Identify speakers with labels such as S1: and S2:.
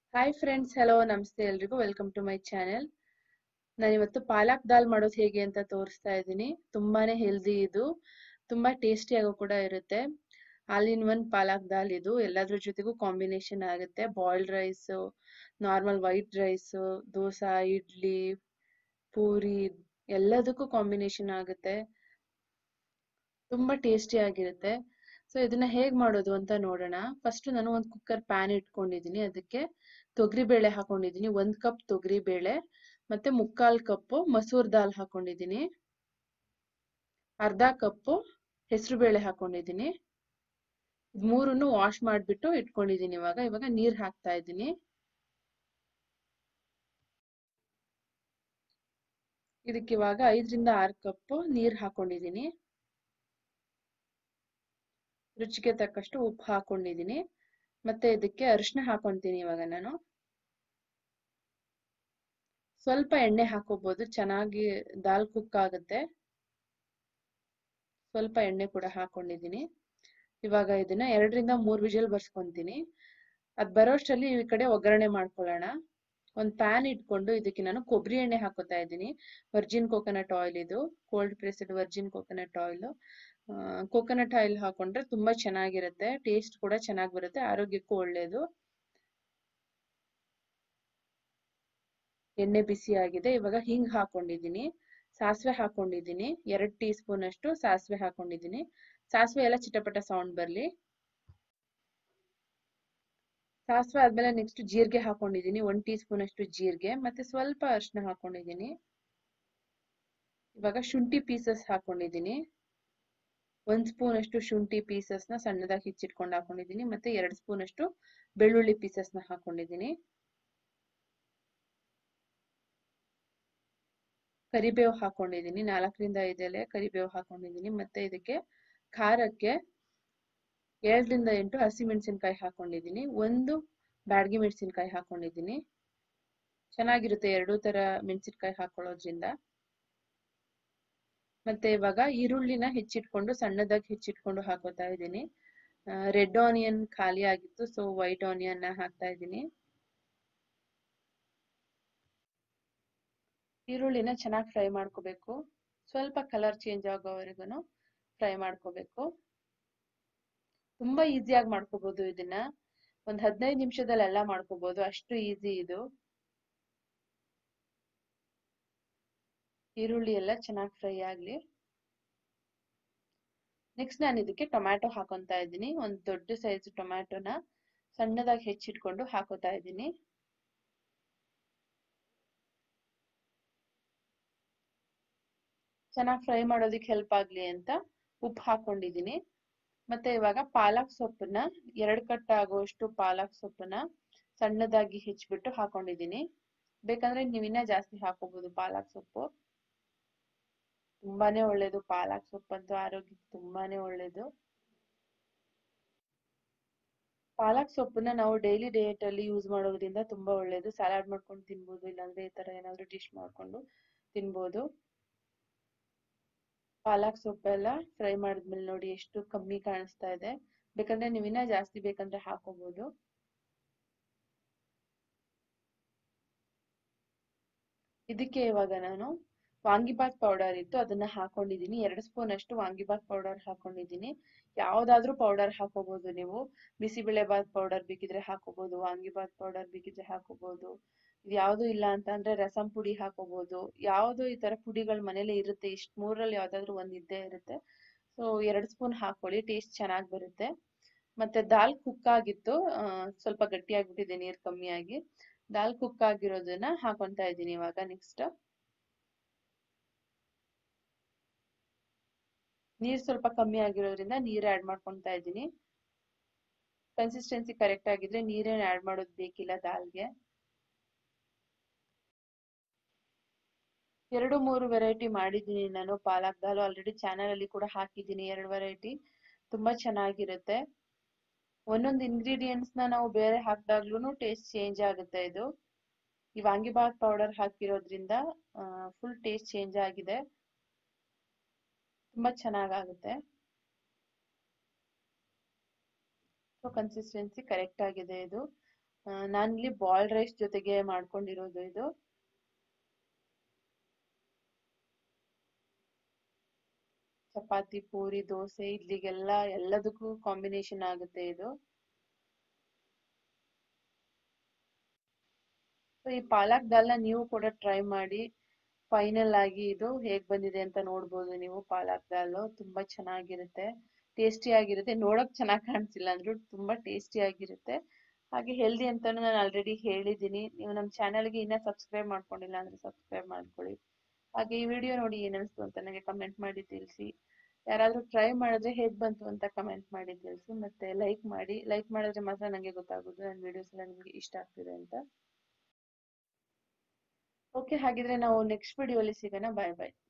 S1: Hi friends, hello ನಮಸ್ತೆ ಎಲ್ರಿಗೂ. Welcome to my channel. ನಾನು ಇವತ್ತು ಪಾಲಕ್ ದಾಲ್ ಮಾಡೋದು ಹೇಗೆ ಅಂತ ತೋರಿಸ್ತಾ ಇದ್ದೀನಿ. ತುಂಬಾನೇ ಹೆಲ್ದಿ ಇದು, ತುಂಬಾ ಟೇಸ್ಟಿಯಾಗೂ ಕೂಡ ಇರುತ್ತೆ. ಆಲ್ ಇನ್ ಒನ್ ಪಾಲಕ್ ದಾಲ್ ಇದು. ಎಲ್ಲದ್ರ ಜೊತೆಗೂ ಕಾಂಬಿನೇಷನ್ ಆಗುತ್ತೆ. Boiled rice, normal white rice, dosa, idli, puri ಎಲ್ಲದಕ್ಕೂ ಕಾಂಬಿನೇಷನ್ ಆಗುತ್ತೆ. ತುಂಬಾ ಟೇಸ್ಟಿ ಆಗಿರುತ್ತೆ. ಸೊ ಇದನ್ನ ಹೇಗ್ ಮಾಡೋದು ಅಂತ ನೋಡೋಣ. ಫಸ್ಟ್ ನಾನು ಒಂದು ಕುಕ್ಕರ್ ಪ್ಯಾನ್ ಇಟ್ಕೊಂಡಿದ್ದೀನಿ. ಅದಕ್ಕೆ ತೊಗರಿ ಬೇಳೆ ಹಾಕೊಂಡಿದ್ದೀನಿ. 1 ಕಪ್ ತೊಗರಿ ಬೇಳೆ ಮತ್ತೆ 3/4 ಕಪ್ ಮಸೂರ್ ದಾಲ್ ಹಾಕೊಂಡಿದ್ದೀನಿ. ಅರ್ಧ ಕಪ್ ಹೆಸರು ಬೇಳೆ ಹಾಕೊಂಡಿದ್ದೀನಿ. ಮೂರನ್ನು ವಾಶ್ ಮಾಡಿಬಿಟ್ಟು ಇಟ್ಕೊಂಡಿದ್ದೀನಿ. ಇವಾಗ ನೀರ್ ಹಾಕ್ತಾ ಇದ್ದೀನಿ. ಇದಕ್ಕೆ ಇವಾಗ 5 ರಿಂದ 6 ಕಪ್ ನೀರ್ ಹಾಕೊಂಡಿದ್ದೀನಿ. ರುಚಿಗೆ ತಕ್ಕಷ್ಟು ಉಪ್ಪು ಹಾಕೊಂಡಿದ್ದೀನಿ. ಮತ್ತೆ ಇದಕ್ಕೆ ಅರಿಶಿನ ಹಾಕೊಂತೀನಿ. ಇವಾಗ ನಾನು ಸ್ವಲ್ಪ ಎಣ್ಣೆ ಹಾಕೋಬಹುದು, ಚೆನ್ನಾಗಿ ದಾಲ್ ಕುಕ್ ಆಗುತ್ತೆ. ಸ್ವಲ್ಪ ಎಣ್ಣೆ ಕೂಡ ಹಾಕೊಂಡಿದ್ದೀನಿ. ಇವಾಗ ಇದನ್ನ 2 ರಿಂದ 3 ವಿಜಿಲ್ ಬರ್ಸ್ಕೊಂತೀನಿ. ಅದ್ ಬರೋಷ್ಟರಲ್ಲಿ ಈ ಕಡೆ ಒಗ್ಗರಣೆ ಮಾಡ್ಕೊಳ್ಳೋಣ. ಒಂದು ಪ್ಯಾನ್ ಇಟ್ಕೊಂಡು ಇದಕ್ಕೆ ನಾನು ಕೊಬ್ಬರಿ ಎಣ್ಣೆ ಹಾಕೋತಾ ಇದ್ದೀನಿ. ವರ್ಜಿನ್ ಕೋಕೋನಟ್ ಆಯಿಲ್ ಇದು, cold pressed virgin coconut oil. Coconut oil ಹಾಕೊಂಡ್ರೆ ತುಂಬಾ ಚೆನ್ನಾಗಿರುತ್ತೆ, ಟೇಸ್ಟ್ ಕೂಡ ಚೆನ್ನಾಗಿ ಬರುತ್ತೆ, ಆರೋಗ್ಯಕ್ಕೂ ಒಳ್ಳೇದು. ಎಣ್ಣೆ ಬಿಸಿ ಆಗಿದೆ. ಇವಾಗ ಹಿಂಗ್ ಹಾಕೊಂಡಿದ್ದೀನಿ, ಸಾಸಿವೆ ಹಾಕೊಂಡಿದ್ದೀನಿ. 2 ಟೀ ಸ್ಪೂನ್ ಅಷ್ಟು ಸಾಸಿವೆ ಹಾಕೊಂಡಿದ್ದೀನಿ. ಸಾಸಿವೆ ಎಲ್ಲ ಚಿಟಪಟ ಸೌಂಡ್ ಬರ್ಲಿ. ಸಾಸಿವೆ ಆದ್ಮೇಲೆ ನೆಕ್ಸ್ಟ್ ಜೀರಿಗೆ ಹಾಕೊಂಡಿದ್ದೀನಿ. 1 ಟೀ ಸ್ಪೂನ್ ಅಷ್ಟು ಜೀರಿಗೆ ಮತ್ತೆ ಸ್ವಲ್ಪ ಅರಿಶಿನ ಹಾಕೊಂಡಿದ್ದೀನಿ. ಇವಾಗ ಶುಂಠಿ ಪೀಸಸ್ ಹಾಕೊಂಡಿದ್ದೀನಿ. 1 ಸ್ಪೂನ್ ಅಷ್ಟು ಶುಂಠಿ ಪೀಸಸ್ ನ ಸಣ್ಣದಾಗಿ ಹೆಚ್ಚಿಟ್ಕೊಂಡು ಹಾಕೊಂಡಿದ್ದೀನಿ. ಮತ್ತೆ 2 ಸ್ಪೂನ್ ಅಷ್ಟು ಬೆಳ್ಳುಳ್ಳಿ ಪೀಸಸ್ ನ ಹಾಕೊಂಡಿದ್ದೀನಿ. ಕರಿಬೇವು ಹಾಕೊಂಡಿದ್ದೀನಿ. 4 ರಿಂದ 5 ಎಲೆ ಕರಿಬೇವು ಹಾಕೊಂಡಿದ್ದೀನಿ. ಮತ್ತೆ ಇದಕ್ಕೆ ಖಾರಕ್ಕೆ 7 ರಿಂದ 8 ಹಸಿಮೆಣಸಿನಕಾಯಿ ಹಾಕೊಂಡಿದ್ದೀನಿ. 1 ಬ್ಯಾಡಗಿ ಮೆಣಸಿನಕಾಯಿ ಹಾಕೊಂಡಿದ್ದೀನಿ. ಚೆನ್ನಾಗಿರುತ್ತೆ ಎರಡೂ ತರ ಮೆಣಸಿನಕಾಯಿ ಹಾಕೊಳ್ಳೋದ್ರಿಂದ. ಮತ್ತೆ ಇವಾಗ ಈರುಳ್ಳಿನ ಹೆಚ್ಚಿಟ್ಕೊಂಡು ಸಣ್ಣದಾಗಿ ಹೆಚ್ಚಿಟ್ಕೊಂಡು ಹಾಕೋತಾ ಇದ್ದೀನಿ. ರೆಡ್ ಆನಿಯನ್ ಖಾಲಿ ಆಗಿತ್ತು, ಸೊ ವೈಟ್ ಆನಿಯನ್ ಹಾಕ್ತಾ ಇದ್ದೀನಿ. ಈರುಳ್ಳಿನ ಚೆನ್ನಾಗಿ ಫ್ರೈ ಮಾಡ್ಕೋಬೇಕು. ಸ್ವಲ್ಪ ಕಲರ್ ಚೇಂಜ್ ಆಗೋವರೆಗೂ ಫ್ರೈ ಮಾಡ್ಕೋಬೇಕು. ತುಂಬಾ ಈಸಿಯಾಗಿ ಮಾಡ್ಕೋಬಹುದು ಇದನ್ನ. ಒಂದ್ 15 ನಿಮಿಷದಲ್ಲಿ ಎಲ್ಲ ಮಾಡ್ಕೋಬಹುದು, ಅಷ್ಟು ಈಸಿ ಇದು. ಈರುಳ್ಳಿ ಎಲ್ಲ ಚೆನ್ನಾಗಿ ಫ್ರೈ ಆಗ್ಲಿ. ನೆಕ್ಸ್ಟ್ ನಾನು ಇದಕ್ಕೆ ಟೊಮ್ಯಾಟೊ ಹಾಕೊಂತಾ ಇದ್ದೀನಿ. ಒಂದು ದೊಡ್ಡ ಸೈಜ್ ಟೊಮ್ಯಾಟೊನ ಸಣ್ಣದಾಗಿ ಹೆಚ್ಚಿಟ್ಕೊಂಡು ಹಾಕೋತಾ ಇದ್ದೀನಿ. ಚೆನ್ನಾಗಿ ಫ್ರೈ ಮಾಡೋದಕ್ಕೆ ಹೆಲ್ಪ್ ಆಗ್ಲಿ ಅಂತ ಉಪ್ಪು ಹಾಕೊಂಡಿದ್ದೀನಿ. ಮತ್ತೆ ಇವಾಗ ಪಾಲಕ್ ಸೊಪ್ಪನ್ನ 2 ಕಟ್ ಆಗುವಷ್ಟು ಪಾಲಕ್ ಸೊಪ್ಪನ್ನ ಸಣ್ಣದಾಗಿ ಹೆಚ್ಚಿಬಿಟ್ಟು ಹಾಕೊಂಡಿದ್ದೀನಿ. ಬೇಕಂದ್ರೆ ನೀವು ಇನ್ನ ಜಾಸ್ತಿ ಹಾಕೋಬಹುದು. ಪಾಲಕ್ ಸೊಪ್ಪು ತುಂಬಾನೇ ಒಳ್ಳೇದು. ಪಾಲಕ್ ಸೊಪ್ಪಂತೂ ಆರೋಗ್ಯಕ್ಕೆ ತುಂಬಾನೇ ಒಳ್ಳೇದು. ಪಾಲಕ್ ಸೊಪ್ಪನ್ನ ನಾವು ಡೈಲಿ ಡಯಟ್ ಅಲ್ಲಿ ಯೂಸ್ ಮಾಡೋದ್ರಿಂದ ತುಂಬಾ ಒಳ್ಳೇದು. ಸಲಾಡ್ ಮಾಡ್ಕೊಂಡು ತಿನ್ಬೋದು, ಇಲ್ಲಾಂದ್ರೆ ಈ ತರ ಏನಾದ್ರು ಡಿಶ್ ಮಾಡ್ಕೊಂಡು ತಿನ್ಬೋದು. ಪಾಲಕ್ ಸೊಪ್ಪೆಲ್ಲ ಫ್ರೈ ಮಾಡಿದ್ಮೇಲೆ ನೋಡಿ ಎಷ್ಟು ಕಮ್ಮಿ ಕಾಣಿಸ್ತಾ ಇದೆ. ಬೇಕಂದ್ರೆ ನೀವು ಇನ್ನ ಜಾಸ್ತಿ ಬೇಕಂದ್ರೆ ಹಾಕೋಬಹುದು. ಇದಕ್ಕೆ ಇವಾಗ ನಾನು ವಾಂಗಿಬಾತ್ ಪೌಡರ್ ಇತ್ತು, ಅದನ್ನ ಹಾಕೊಂಡಿದ್ದೀನಿ. 2 ಸ್ಪೂನ್ ಅಷ್ಟು ವಾಂಗಿಬಾತ್ ಪೌಡರ್ ಹಾಕೊಂಡಿದ್ದೀನಿ. ಯಾವ್ದಾದ್ರೂ ಪೌಡರ್ ಹಾಕೋಬಹುದು ನೀವು. ಬಿಸಿಬೇಳೆ ಬಾತ್ ಪೌಡರ್ ಬೇಕಿದ್ರೆ ಹಾಕೋಬಹುದು, ವಾಂಗಿಬಾತ್ ಪೌಡರ್ ಬೇಕಿದ್ರೆ ಹಾಕೋಬಹುದು. ಇದು ಯಾವ್ದು ಇಲ್ಲ ಅಂತ ಅಂದ್ರೆ ರಸಂ ಪುಡಿ ಹಾಕೋಬಹುದು. ಯಾವ್ದು ಈ ತರ ಪುಡಿಗಳು ಮನೇಲಿ ಇರುತ್ತೆ, ಇಷ್ಟ ಮೂರಲ್ಲಿ ಯಾವ್ದಾದ್ರು ಒಂದ್ ಇದ್ದೇ ಇರುತ್ತೆ. ಸೊ 2 ಸ್ಪೂನ್ ಹಾಕೊಳ್ಳಿ, ಟೇಸ್ಟ್ ಚೆನ್ನಾಗಿ ಬರುತ್ತೆ. ಮತ್ತೆ ದಾಲ್ ಕುಕ್ ಆಗಿತ್ತು, ಸ್ವಲ್ಪ ಗಟ್ಟಿ ಆಗ್ಬಿಟ್ಟಿದೆ ನೀರ್ ಕಮ್ಮಿ ಆಗಿ. ದಾಲ್ ಕುಕ್ ಆಗಿರೋದನ್ನ ಹಾಕೊಂತಾ ಇದ್ದೀನಿ ಇವಾಗ. ನೆಕ್ಸ್ಟ್ ನೀರ್ ಸ್ವಲ್ಪ ಕಮ್ಮಿ ಆಗಿರೋದ್ರಿಂದ ನೀರ್ ಆಡ್ ಮಾಡ್ಕೊಂತಾ ಇದ್ದೀನಿ. ಕನ್ಸಿಸ್ಟೆನ್ಸಿ ಕರೆಕ್ಟ್ ಆಗಿದ್ರೆ ನೀರೇನ್ ಆಡ್ ಮಾಡೋದು ಬೇಕಿಲ್ಲ ದಾಲ್ಗೆ. 2-3 ವೆರೈಟಿ ಮಾಡಿದ್ದೀನಿ ನಾನು ಪಾಲಕ್ ದಾಲ್. ಆಲ್ರೆಡಿ ಚಾನಲ್ ಅಲ್ಲಿ ಕೂಡ ಹಾಕಿದ್ದೀನಿ 2 ವೆರೈಟಿ. ತುಂಬಾ ಚೆನ್ನಾಗಿರುತ್ತೆ. ಒಂದೊಂದು ಇಂಗ್ರೀಡಿಯೆಂಟ್ಸ್ ನ ನಾವು ಬೇರೆ ಹಾಕಿದಾಗ್ಲೂ ಟೇಸ್ಟ್ ಚೇಂಜ್ ಆಗುತ್ತೆ. ಇದು ಈ ವಾಂಗಿಬಾತ್ ಪೌಡರ್ ಹಾಕಿರೋದ್ರಿಂದ ಫುಲ್ ಟೇಸ್ಟ್ ಚೇಂಜ್ ಆಗಿದೆ, ತುಂಬಾ ಚೆನ್ನಾಗಾಗುತ್ತೆ. ಸೊ ಕನ್ಸಿಸ್ಟೆನ್ಸಿ ಕರೆಕ್ಟ್ ಆಗಿದೆ ಇದು. ನಾನಿಲ್ಲಿ ಬಾಯ್ಲ್ಡ್ ರೈಸ್ ಜೊತೆಗೆ ಮಾಡ್ಕೊಂಡಿರೋದು ಇದು. ಚಪಾತಿ, ಪೂರಿ, ದೋಸೆ, ಇಡ್ಲಿಗೆಲ್ಲ ಎಲ್ಲದಕ್ಕೂ ಕಾಂಬಿನೇಷನ್ ಆಗುತ್ತೆ ಇದು. ಸೊ ಈ ಪಾಲಕ್ ದಾಲ್ನ ನೀವು ಕೂಡ ಟ್ರೈ ಮಾಡಿ. ಫೈನಲ್ ಆಗಿ ಇದು ಹೇಗ್ ಬಂದಿದೆ ಅಂತ ನೋಡ್ಬೋದು ನೀವು. ಪಾಲಕ್ ದಾಲ್ ತುಂಬಾ ಚೆನ್ನಾಗಿರುತ್ತೆ, ಟೇಸ್ಟಿ ಆಗಿರುತ್ತೆ. ನೋಡಕ್ ಚೆನ್ನಾಗಿ ಕಾಣಿಸಿಲ್ಲ ಅಂದ್ರೂ ತುಂಬಾ ಟೇಸ್ಟಿ ಆಗಿರುತ್ತೆ. ಹಾಗೆ ಹೆಲ್ದಿ ಅಂತಾನು ನಾನು ಆಲ್ರೆಡಿ ಹೇಳಿದ್ದೀನಿ. ನೀವು ನಮ್ಮ ಚಾನಲ್ಗೆ ಇನ್ನೂ ಸಬ್ಸ್ಕ್ರೈಬ್ ಮಾಡ್ಕೊಂಡಿಲ್ಲ ಅಂದ್ರೆ ಸಬ್ಸ್ಕ್ರೈಬ್ ಮಾಡ್ಕೊಳ್ಳಿ. ಹಾಗೆ ಈ ವಿಡಿಯೋ ನೋಡಿ ಏನಿಸ್ತು ಅಂತ ನನಗೆ ಕಮೆಂಟ್ ಮಾಡಿ ತಿಳಿಸಿ. ಯಾರಾದ್ರೂ ಟ್ರೈ ಮಾಡಿದ್ರೆ ಹೇಗ್ ಬಂತು ಅಂತ ಕಮೆಂಟ್ ಮಾಡಿ ತಿಳಿಸಿ. ಮತ್ತೆ ಲೈಕ್ ಮಾಡಿ. ಲೈಕ್ ಮಾಡಿದ್ರೆ ಮಾತ್ರ ನನಗೆ ಗೊತ್ತಾಗೋದು ನನ್ನ ವಿಡಿಯೋಸ್ ಎಲ್ಲ ನಿಮ್ಗೆ ಇಷ್ಟ ಆಗ್ತಿದೆ ಅಂತ. ಓಕೆ, ಹಾಗಿದ್ರೆ ನಾವು ನೆಕ್ಸ್ಟ್ ವಿಡಿಯೋಲಿ ಸಿಗೋಣ. ಬಾಯ್ ಬಾಯ್.